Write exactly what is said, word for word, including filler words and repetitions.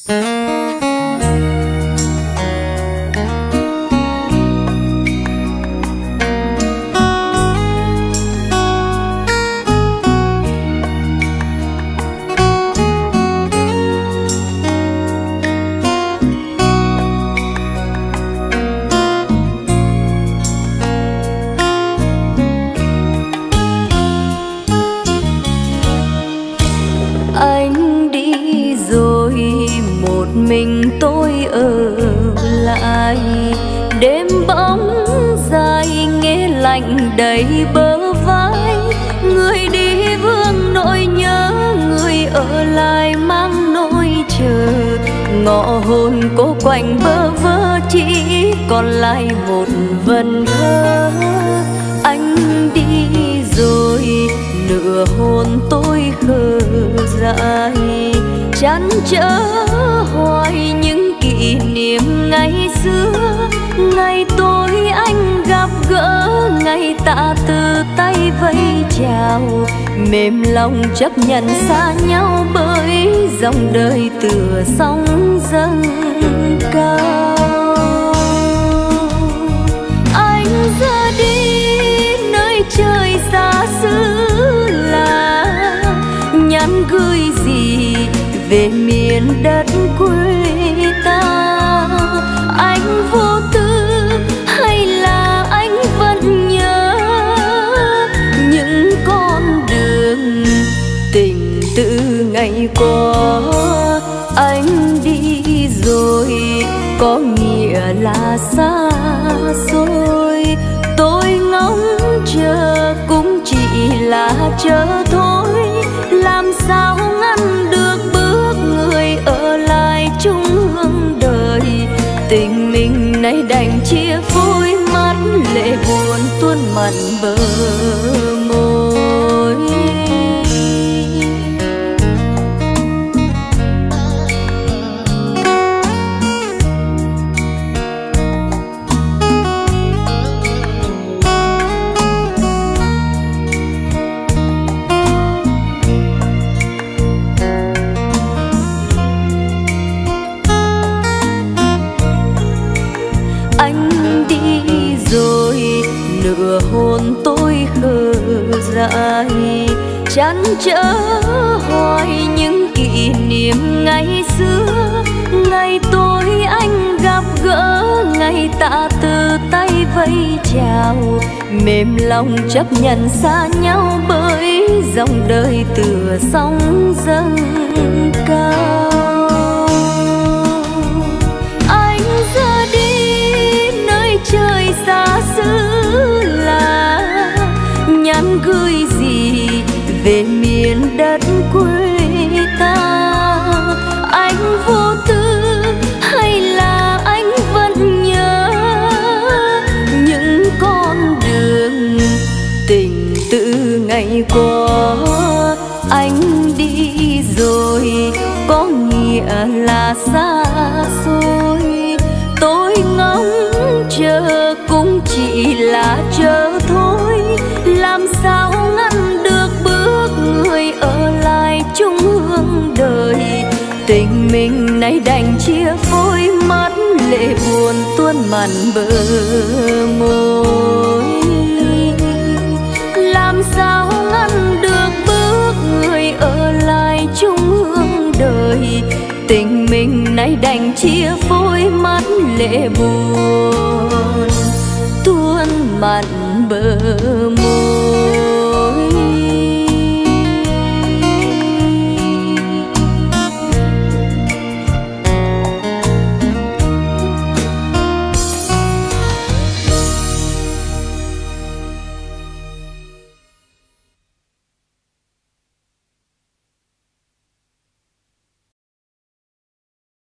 mình tôi ở lại, đêm bóng dài nghe lạnh đầy bờ vai. Người đi vương nỗi nhớ, người ở lại mang nỗi chờ. Ngọ hồn cô quạnh bơ vơ, chỉ còn lại một vần thơ. Anh đi rồi nửa hồn tôi khờ dại, chăn trở hoài những kỷ niệm ngày xưa. Ngày tôi anh gặp gỡ, ngày tạ từ tay vẫy chào. Mềm lòng chấp nhận xa nhau bởi dòng đời tựa sóng dâng cao. Anh ra đi nơi trời xa xứ là nhắn gửi gì về miền đất quê ta. Anh vô tư hay là anh vẫn nhớ những con đường tình tự ngày qua. Anh đi rồi có nghĩa là xa xôi, tôi ngóng chờ cũng chỉ là chờ thôi. Làm sao ngăn được bước người ở lại chung hương đời. Tình mình nay đành chia phôi, mắt lệ buồn tuôn mặn bờ môi. Nửa hồn tôi khờ dại, chăn trở hoài những kỷ niệm ngày xưa. Ngày tôi anh gặp gỡ, ngày tạ từ tay vẫy chào. Mềm lòng chấp nhận xa nhau bởi dòng đời tựa sóng dâng cao. Anh ra đi nơi trời xa xứ là nhắn gửi gì về miền đất quê ta. Anh vô tư hay là anh vẫn nhớ những con đường tình tự ngày qua. Anh đi rồi có nghĩa là xa xôi, tôi ngóng chờ cũng chỉ là chờ thôi. Làm sao ngăn được bước người ở lại chung hương đời. Tình mình nay đành chia phôi, mắt lệ buồn tuôn mặn bờ môi. Làm sao ngăn được bước người ở lại chung hương đời. Tình mình nay đành chia phôi, mắt lệ buồn tuôn mặn bờ môi.